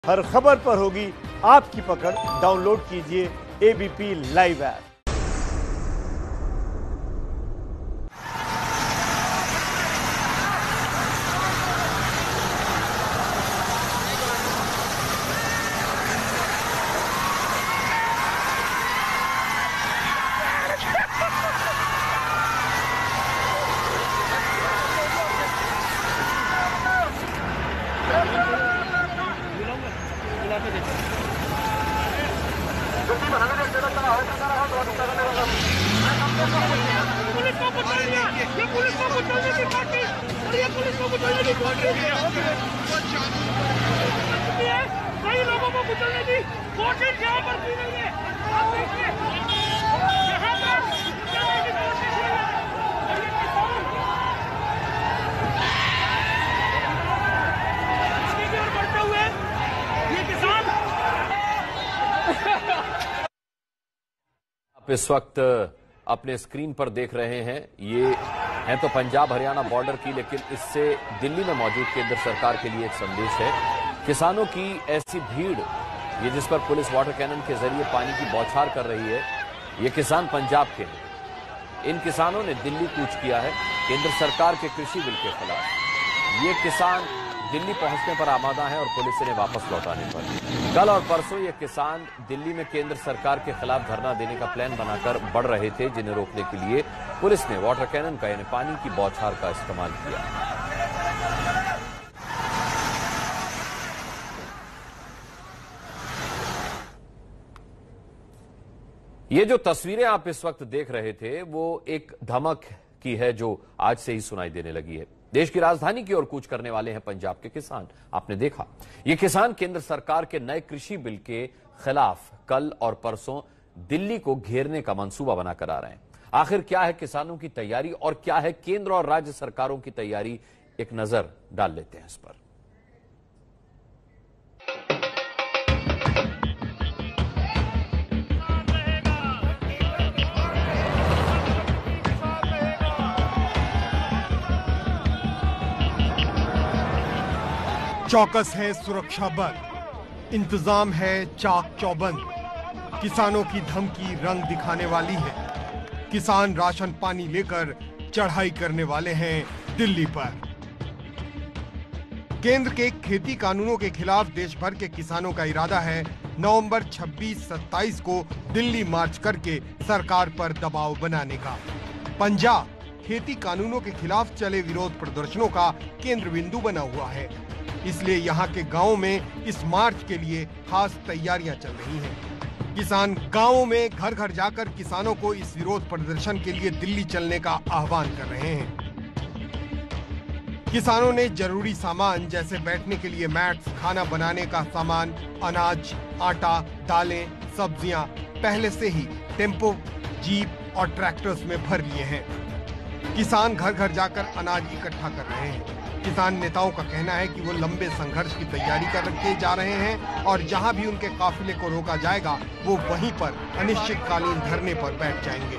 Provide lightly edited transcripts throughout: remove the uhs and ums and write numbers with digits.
हर खबर पर होगी आपकी पकड़। डाउनलोड कीजिए एबीपी लाइव ऐप। पुलिस को कुचल दिया, ये पुलिस को कुचलने की पार्टी और ये पुलिस को कुचलने की कोशिश है। कई लोगों को कुचलने की कोशिश यहाँ पर की गई है। आप देखिए यहाँ पर कुचलने की कोशिश हुई है। इसकी की ओर बढ़ते हुए ये किसान आप इस वक्त अपने स्क्रीन पर देख रहे हैं, ये है तो पंजाब हरियाणा बॉर्डर की, लेकिन इससे दिल्ली में मौजूद केंद्र सरकार के लिए एक संदेश है। किसानों की ऐसी भीड़, ये जिस पर पुलिस वाटर कैनन के जरिए पानी की बौछार कर रही है, ये किसान पंजाब के हैं। इन किसानों ने दिल्ली कूच किया है केंद्र सरकार के कृषि बिल के खिलाफ। ये किसान दिल्ली पहुंचने पर आमादा है और पुलिस इन्हें वापस लौटाने पर। कल और परसों ये किसान दिल्ली में केंद्र सरकार के खिलाफ धरना देने का प्लान बनाकर बढ़ रहे थे, जिन्हें रोकने के लिए पुलिस ने वाटर कैनन का यानी पानी की बौछार का इस्तेमाल किया। ये जो तस्वीरें आप इस वक्त देख रहे थे, वो एक धमक की है जो आज से ही सुनाई देने लगी है। देश की राजधानी की ओर कूच करने वाले हैं पंजाब के किसान। आपने देखा, ये किसान केंद्र सरकार के नए कृषि बिल के खिलाफ कल और परसों दिल्ली को घेरने का मंसूबा बनाकर आ रहे हैं। आखिर क्या है किसानों की तैयारी और क्या है केंद्र और राज्य सरकारों की तैयारी, एक नजर डाल लेते हैं इस पर। चौकस है सुरक्षा बल, इंतजाम है चाक चौबंद। किसानों की धमकी रंग दिखाने वाली है। किसान राशन पानी लेकर चढ़ाई करने वाले हैं दिल्ली पर। केंद्र के खेती कानूनों के खिलाफ देश भर के किसानों का इरादा है नवंबर 26-27 को दिल्ली मार्च करके सरकार पर दबाव बनाने का। पंजाब खेती कानूनों के खिलाफ चले विरोध प्रदर्शनों का केंद्र बिंदु बना हुआ है, इसलिए यहाँ के गांवों में इस मार्च के लिए खास तैयारियां चल रही हैं। किसान गांवों में घर घर जाकर किसानों को इस विरोध प्रदर्शन के लिए दिल्ली चलने का आह्वान कर रहे हैं। किसानों ने जरूरी सामान जैसे बैठने के लिए मैट्स, खाना बनाने का सामान, अनाज, आटा, दालें, सब्जियां पहले से ही टेम्पो, जीप और ट्रैक्टर्स में भर लिए हैं। किसान घर घर जाकर अनाज इकट्ठा कर रहे हैं। किसान नेताओं का कहना है कि वो लंबे संघर्ष की तैयारी करके जा रहे हैं और जहां भी उनके काफिले को रोका जाएगा वो वहीं पर अनिश्चितकालीन धरने पर बैठ जाएंगे।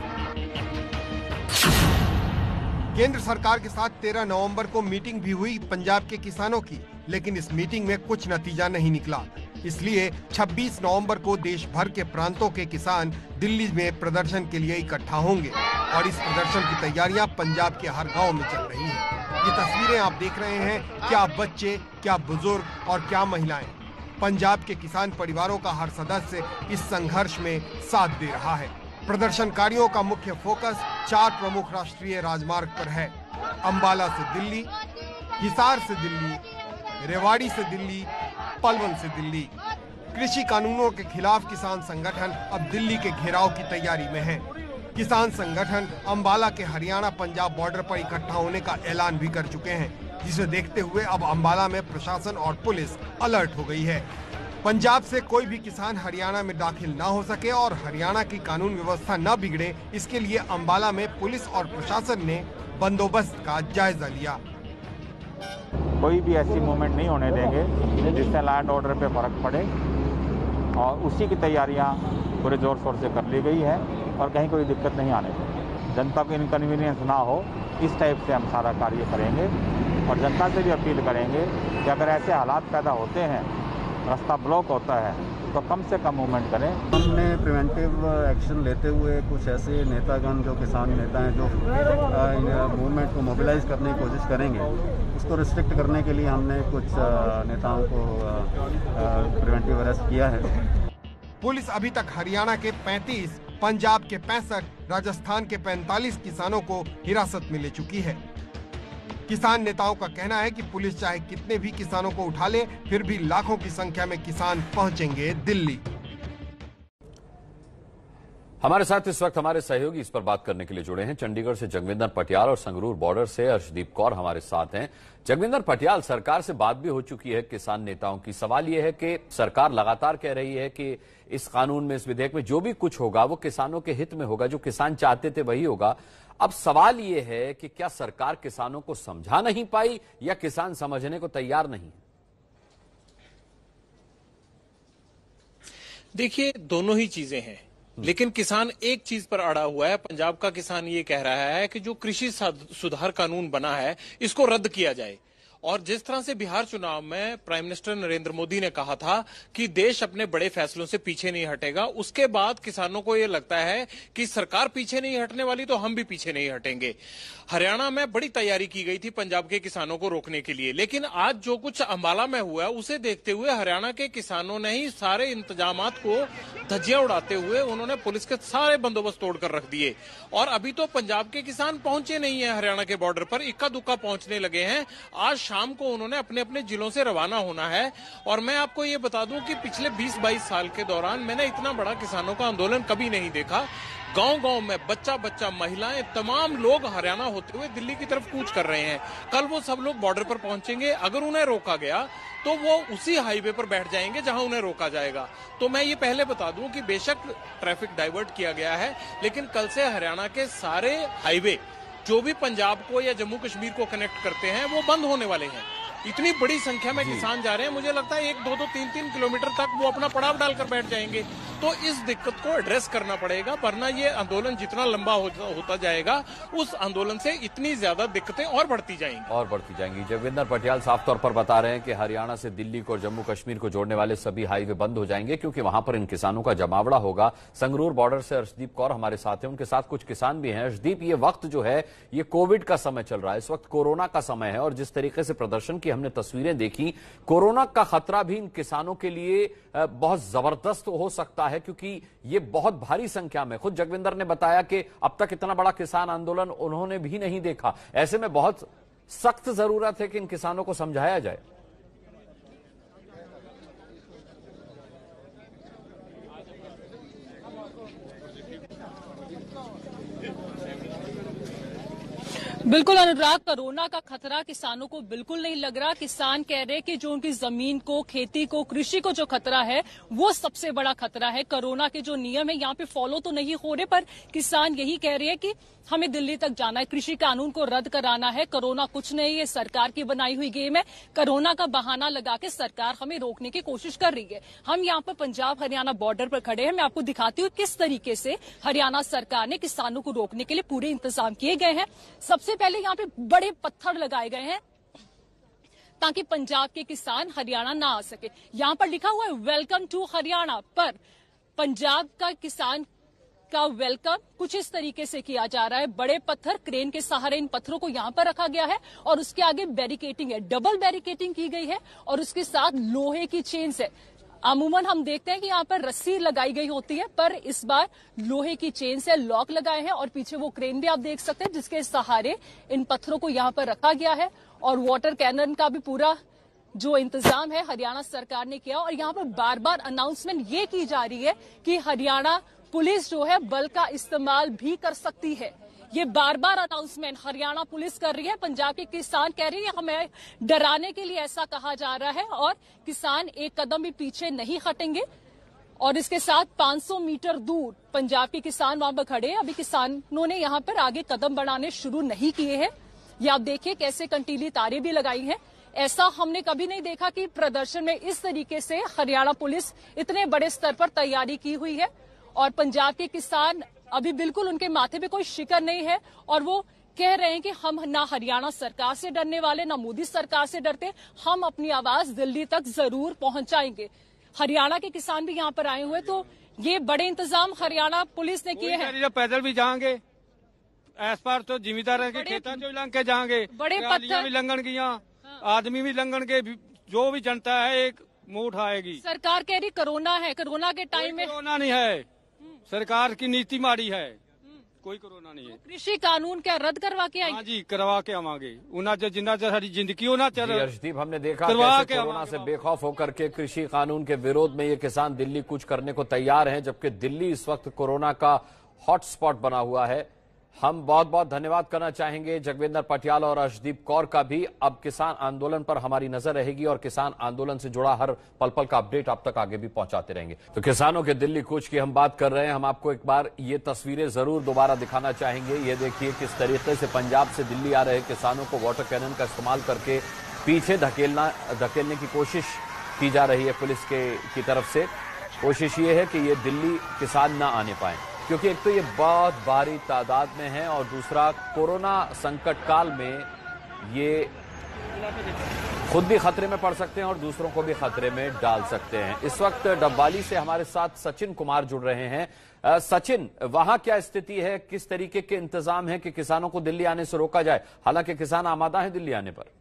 केंद्र सरकार के साथ 13 नवंबर को मीटिंग भी हुई पंजाब के किसानों की, लेकिन इस मीटिंग में कुछ नतीजा नहीं निकला। इसलिए 26 नवंबर को देश भर के प्रांतों के किसान दिल्ली में प्रदर्शन के लिए इकट्ठा होंगे और इस प्रदर्शन की तैयारियां पंजाब के हर गांव में चल रही हैं। ये तस्वीरें आप देख रहे हैं, क्या बच्चे, क्या बुजुर्ग और क्या महिलाएं। पंजाब के किसान परिवारों का हर सदस्य इस संघर्ष में साथ दे रहा है। प्रदर्शनकारियों का मुख्य फोकस 4 प्रमुख राष्ट्रीय राजमार्ग पर है। अंबाला से दिल्ली, हिसार से दिल्ली, रेवाड़ी से दिल्ली, पलवल से दिल्ली। कृषि कानूनों के खिलाफ किसान संगठन अब दिल्ली के घेराव की तैयारी में है। किसान संगठन अंबाला के हरियाणा पंजाब बॉर्डर पर इकट्ठा होने का ऐलान भी कर चुके हैं, जिसे देखते हुए अब अंबाला में प्रशासन और पुलिस अलर्ट हो गई है। पंजाब से कोई भी किसान हरियाणा में दाखिल ना हो सके और हरियाणा की कानून व्यवस्था न बिगड़े, इसके लिए अंबाला में पुलिस और प्रशासन ने बंदोबस्त का जायजा लिया। कोई भी ऐसी मूवमेंट नहीं होने देंगे जिससे लैंड ऑर्डर पे फर्क पड़े, और उसी की तैयारियां पूरे जोर शोर से कर ली गई है और कहीं कोई दिक्कत नहीं आने देंगे। जनता को इनकन्वीनियंस ना हो, इस टाइप से हम सारा कार्य करेंगे और जनता से भी अपील करेंगे कि अगर ऐसे हालात पैदा होते हैं रास्ता ब्लॉक होता है तो कम से कम मूवमेंट करें। हमने प्रिवेंटिव एक्शन लेते हुए कुछ ऐसे नेतागण जो किसान नेता हैं जो मूवमेंट को मोबिलाइज करने की कोशिश करेंगे, उसको रिस्ट्रिक्ट करने के लिए हमने कुछ नेताओं को प्रिवेंटिव अरेस्ट किया है। पुलिस अभी तक हरियाणा के 35, पंजाब के 65, राजस्थान के 45 किसानों को हिरासत में ले चुकी है। किसान नेताओं का कहना है कि पुलिस चाहे कितने भी किसानों को उठा ले, फिर भी लाखों की संख्या में किसान पहुंचेंगे दिल्ली। हमारे साथ इस वक्त हमारे सहयोगी इस पर बात करने के लिए जुड़े हैं। चंडीगढ़ से जगविंदर पटियाल और संगरूर बॉर्डर से अर्शदीप कौर हमारे साथ हैं। जगविंदर पटियाल, सरकार से बात भी हो चुकी है किसान नेताओं की। सवाल यह है कि सरकार लगातार कह रही है कि इस कानून में, इस विधेयक में जो भी कुछ होगा वो किसानों के हित में होगा, जो किसान चाहते थे वही होगा। अब सवाल ये है कि क्या सरकार किसानों को समझा नहीं पाई या किसान समझने को तैयार नहीं? देखिए, दोनों ही चीजें हैं, लेकिन किसान एक चीज पर अड़ा हुआ है। पंजाब का किसान ये कह रहा है कि जो कृषि सुधार कानून बना है इसको रद्द किया जाए। और जिस तरह से बिहार चुनाव में प्राइम मिनिस्टर नरेंद्र मोदी ने कहा था कि देश अपने बड़े फैसलों से पीछे नहीं हटेगा, उसके बाद किसानों को यह लगता है कि सरकार पीछे नहीं हटने वाली तो हम भी पीछे नहीं हटेंगे। हरियाणा में बड़ी तैयारी की गई थी पंजाब के किसानों को रोकने के लिए, लेकिन आज जो कुछ अंबाला में हुआ उसे देखते हुए हरियाणा के किसानों ने ही सारे इंतजामात को धज्जियां उड़ाते हुए उन्होंने पुलिस के सारे बंदोबस्त तोड़कर रख दिए। और अभी तो पंजाब के किसान पहुंचे नहीं है हरियाणा के बॉर्डर पर, इक्का दुक्का पहुंचने लगे हैं। आज शाम को उन्होंने अपने अपने जिलों से रवाना होना है। और मैं आपको ये बता दूं कि पिछले 20-22 साल के दौरान मैंने इतना बड़ा किसानों का आंदोलन कभी नहीं देखा। गांव-गांव में बच्चा बच्चा, महिलाएं, तमाम लोग हरियाणा होते हुए दिल्ली की तरफ कूच कर रहे हैं। कल वो सब लोग बॉर्डर पर पहुंचेंगे। अगर उन्हें रोका गया तो वो उसी हाईवे पर बैठ जाएंगे जहां उन्हें रोका जाएगा। तो मैं ये पहले बता दूं कि बेशक ट्रैफिक डाइवर्ट किया गया है, लेकिन कल से हरियाणा के सारे हाईवे जो भी पंजाब को या जम्मू कश्मीर को कनेक्ट करते हैं वो बंद होने वाले हैं। इतनी बड़ी संख्या में किसान जा रहे हैं, मुझे लगता है 1-2, 3-3 किलोमीटर तक वो अपना पड़ाव डालकर बैठ जाएंगे। तो इस दिक्कत को एड्रेस करना पड़ेगा, वरना ये आंदोलन जितना लंबा होता जाएगा उस आंदोलन से इतनी ज्यादा दिक्कतें और बढ़ती जाएंगी। जगविंदर पटियाल साफ तौर पर बता रहे हैं कि हरियाणा से दिल्ली को और जम्मू कश्मीर को जोड़ने वाले सभी हाईवे बंद हो जाएंगे क्योंकि वहां पर इन किसानों का जमावड़ा होगा। संगरूर बॉर्डर से अर्शदीप कौर हमारे साथ हैं, उनके साथ कुछ किसान भी हैं। अर्शदीप, ये वक्त जो है ये कोविड का समय चल रहा है, इस वक्त कोरोना का समय है, और जिस तरीके से प्रदर्शन की हमने तस्वीरें देखी, कोरोना का खतरा भी इन किसानों के लिए बहुत जबरदस्त हो सकता है क्योंकि ये बहुत भारी संख्या में, खुद जगविंदर ने बताया कि अब तक इतना बड़ा किसान आंदोलन उन्होंने भी नहीं देखा। ऐसे में बहुत सख्त जरूरत है कि इन किसानों को समझाया जाए। बिल्कुल अनुराग, कोरोना का खतरा किसानों को बिल्कुल नहीं लग रहा। किसान कह रहे कि जो उनकी जमीन को, खेती को, कृषि को जो खतरा है वो सबसे बड़ा खतरा है। कोरोना के जो नियम है यहाँ पे फॉलो तो नहीं हो रहे, पर किसान यही कह रहे हैं कि हमें दिल्ली तक जाना है, कृषि कानून को रद्द कराना है। कोरोना कुछ नहीं, ये सरकार की बनाई हुई गेम है। कोरोना का बहाना लगा के सरकार हमें रोकने की कोशिश कर रही है। हम यहाँ पर पंजाब हरियाणा बॉर्डर पर खड़े हैं। मैं आपको दिखाती हूँ किस तरीके से हरियाणा सरकार ने किसानों को रोकने के लिए पूरे इंतजाम किए गए हैं। सबसे पहले यहाँ पे बड़े पत्थर लगाए गए हैं ताकि पंजाब के किसान हरियाणा ना आ सके। यहाँ पर लिखा हुआ है वेलकम टू हरियाणा, पर पंजाब का किसान का वेलकम कुछ इस तरीके से किया जा रहा है। बड़े पत्थर, क्रेन के सहारे इन पत्थरों को यहाँ पर रखा गया है और उसके आगे बैरिकेटिंग है, डबल बैरिकेटिंग की गई है और उसके साथ लोहे की चेन्स है। अमूमन हम देखते हैं कि यहाँ पर रस्सी लगाई गई होती है, पर इस बार लोहे की चेन से लॉक लगाए हैं और पीछे वो क्रेन भी आप देख सकते हैं जिसके सहारे इन पत्थरों को यहाँ पर रखा गया है। और वाटर कैनन का भी पूरा जो इंतजाम है हरियाणा सरकार ने किया। और यहाँ पर बार बार अनाउंसमेंट ये की जा रही है कि हरियाणा पुलिस जो है बल का इस्तेमाल भी कर सकती है। ये बार बार अनाउंसमेंट हरियाणा पुलिस कर रही है। पंजाब के किसान कह रहे हैं हमें डराने के लिए ऐसा कहा जा रहा है और किसान एक कदम भी पीछे नहीं हटेंगे। और इसके साथ 500 मीटर दूर पंजाब के किसान वहां पर खड़े हैं। अभी किसानों ने यहाँ पर आगे कदम बढ़ाने शुरू नहीं किए हैं। ये आप देखिए कैसे कंटीली तारें भी लगाई हैं। ऐसा हमने कभी नहीं देखा कि प्रदर्शन में इस तरीके से हरियाणा पुलिस इतने बड़े स्तर पर तैयारी की हुई है। और पंजाब के किसान अभी बिल्कुल उनके माथे पे कोई शिकन नहीं है और वो कह रहे हैं कि हम ना हरियाणा सरकार से डरने वाले, ना मोदी सरकार से डरते, हम अपनी आवाज दिल्ली तक जरूर पहुंचाएंगे। हरियाणा के किसान भी यहाँ पर आए हुए, तो ये बड़े इंतजाम हरियाणा पुलिस ने किए हैं। पैदल भी जाएंगे, इस बार तो जिम्मेदार है कि खेतों जो लंघ के जाएंगे, बड़े पत्थर भी लंघन की, आदमी भी लंघन के, जो भी जनता है एक मुंह उठाएगी। सरकार कह रही कोरोना है, कोरोना के टाइम में कोरोना नहीं है, सरकार की नीति माड़ी है, कोई कोरोना नहीं है। कृषि कानून क्या रद्द करवा के आएंगे? हाँ जी, करवा के आवांगे, उन्हें जो जिंदा हरी जिंदगी होना चाहिए। अर्शदीप, हमने देखा कैसे कोरोना से बेखौफ होकर के कृषि कानून के विरोध में ये किसान दिल्ली कूच करने को तैयार हैं, जबकि दिल्ली इस वक्त कोरोना का हॉटस्पॉट बना हुआ है। हम बहुत बहुत धन्यवाद करना चाहेंगे जगविंदर पटियाल और अर्शदीप कौर का भी। अब किसान आंदोलन पर हमारी नजर रहेगी और किसान आंदोलन से जुड़ा हर पल पल का अपडेट आप तक आगे भी पहुंचाते रहेंगे। तो किसानों के दिल्ली कूच की हम बात कर रहे हैं। हम आपको एक बार ये तस्वीरें जरूर दोबारा दिखाना चाहेंगे। ये देखिए किस तरीके से पंजाब से दिल्ली आ रहे किसानों को वाटर कैनन का इस्तेमाल करके पीछे धकेलने की कोशिश की जा रही है पुलिस की तरफ से। कोशिश ये है कि ये दिल्ली किसान ना आने पाए, क्योंकि एक तो ये बहुत भारी तादाद में है और दूसरा कोरोना संकट काल में ये खुद भी खतरे में पड़ सकते हैं और दूसरों को भी खतरे में डाल सकते हैं। इस वक्त डब्बाली से हमारे साथ सचिन कुमार जुड़ रहे हैं। सचिन, वहां क्या स्थिति है, किस तरीके के इंतजाम है कि किसानों को दिल्ली आने से रोका जाए? हालांकि किसान आमादा है दिल्ली आने पर।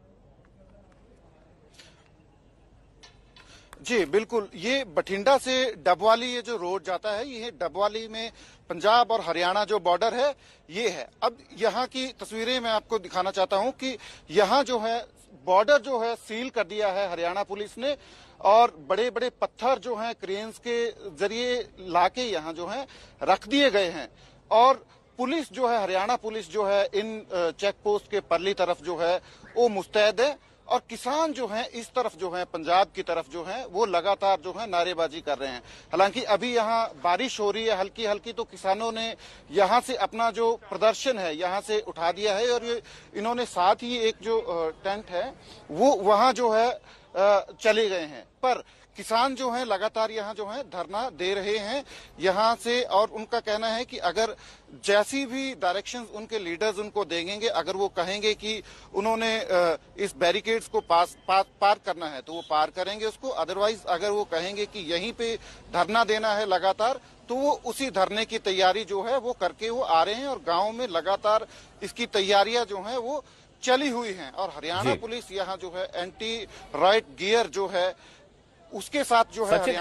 जी बिल्कुल, ये बठिंडा से डबवाली ये जो रोड जाता है, ये डबवाली में पंजाब और हरियाणा जो बॉर्डर है ये है। अब यहाँ की तस्वीरें मैं आपको दिखाना चाहता हूँ कि यहाँ जो है बॉर्डर जो है सील कर दिया है हरियाणा पुलिस ने, और बड़े बड़े पत्थर जो हैं क्रेन्स के जरिए लाके यहाँ जो है रख दिए गए हैं। और पुलिस जो है, हरियाणा पुलिस जो है इन चेक पोस्ट के परली तरफ जो है वो मुस्तैद है, और किसान जो हैं इस तरफ जो है पंजाब की तरफ जो है वो लगातार जो है नारेबाजी कर रहे हैं। हालांकि अभी यहाँ बारिश हो रही है हल्की हल्की, तो किसानों ने यहाँ से अपना जो प्रदर्शन है यहाँ से उठा दिया है, और ये इन्होंने साथ ही एक जो टेंट है वो वहाँ जो है चले गए हैं। पर किसान जो हैं लगातार यहाँ जो है धरना दे रहे हैं यहाँ से, और उनका कहना है कि अगर जैसी भी डायरेक्शंस उनके लीडर्स उनको देंगे, अगर वो कहेंगे कि उन्होंने इस बैरिकेड्स को पार करना है तो वो पार करेंगे उसको, अदरवाइज अगर वो कहेंगे कि यहीं पे धरना देना है लगातार, तो वो उसी धरने की तैयारी जो है वो करके वो आ रहे हैं। और गाँव में लगातार इसकी तैयारियां जो है वो चली हुई हैं, और हरियाणा पुलिस यहाँ जो है एंटी राइट गियर जो है उसके साथ जो है सचिन,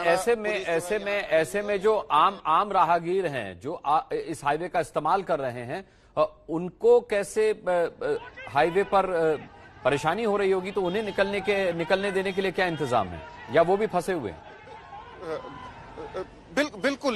ऐसे में जो आम राहगीर हैं जो इस हाईवे का इस्तेमाल कर रहे हैं, उनको कैसे हाईवे पर परेशानी हो रही होगी, तो उन्हें निकलने देने के लिए क्या इंतजाम है, या वो भी फंसे हुए हैं? बिल्कुल,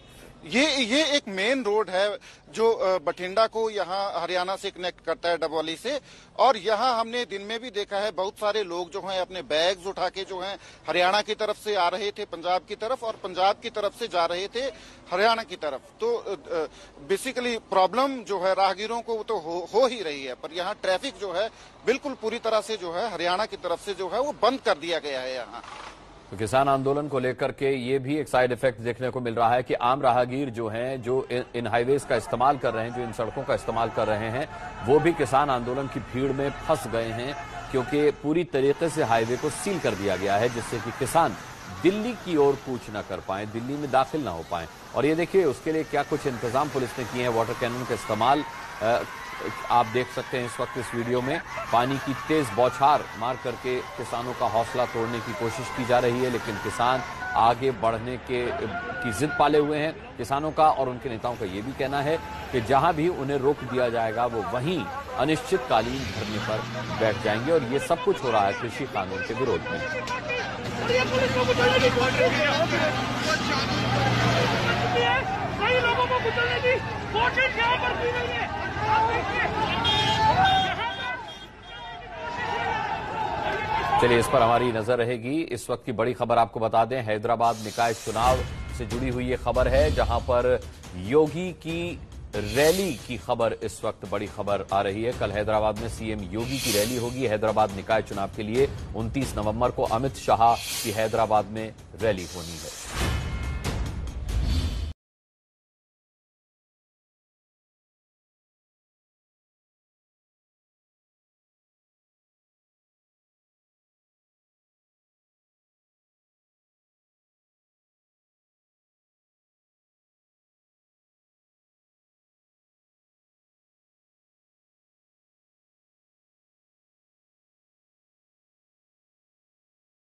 ये एक मेन रोड है जो बठिंडा को यहाँ हरियाणा से कनेक्ट करता है डबवाली से। और यहाँ हमने दिन में भी देखा है बहुत सारे लोग जो हैं अपने बैग्स उठा के जो हैं हरियाणा की तरफ से आ रहे थे पंजाब की तरफ, और पंजाब की तरफ से जा रहे थे हरियाणा की तरफ। तो बेसिकली प्रॉब्लम जो है राहगीरों को तो हो ही रही है, पर यहाँ ट्रैफिक जो है बिल्कुल पूरी तरह से जो है हरियाणा की तरफ से जो है वो बंद कर दिया गया है यहाँ। तो किसान आंदोलन को लेकर के ये भी एक साइड इफेक्ट देखने को मिल रहा है कि आम राहगीर जो हैं, जो इन हाईवेज का इस्तेमाल कर रहे हैं, जो इन सड़कों का इस्तेमाल कर रहे हैं, वो भी किसान आंदोलन की भीड़ में फंस गए हैं, क्योंकि पूरी तरीके से हाईवे को सील कर दिया गया है, जिससे कि किसान दिल्ली की ओर कूच न कर पाए, दिल्ली में दाखिल न हो पाए। और ये देखिए उसके लिए क्या कुछ इंतजाम पुलिस ने किए हैं। वाटर कैनन का इस्तेमाल आप देख सकते हैं इस वक्त इस वीडियो में। पानी की तेज बौछार मार करके किसानों का हौसला तोड़ने की कोशिश की जा रही है, लेकिन किसान आगे बढ़ने की जिद पाले हुए हैं। किसानों का और उनके नेताओं का ये भी कहना है कि जहां भी उन्हें रोक दिया जाएगा वो वहीं अनिश्चितकालीन धरने पर बैठ जाएंगे, और ये सब कुछ हो रहा है कृषि कानून के विरोध में। कई लोगों को गुजरने की कोशिश यहाँ पर की गई है। चलिए इस पर हमारी नजर रहेगी। इस वक्त की बड़ी खबर आपको बता दें, हैदराबाद निकाय चुनाव से जुड़ी हुई ये खबर है, जहां पर योगी की रैली की खबर इस वक्त बड़ी खबर आ रही है। कल हैदराबाद में सीएम योगी की रैली होगी हैदराबाद निकाय चुनाव के लिए। 29 नवंबर को अमित शाह की हैदराबाद में रैली होनी है।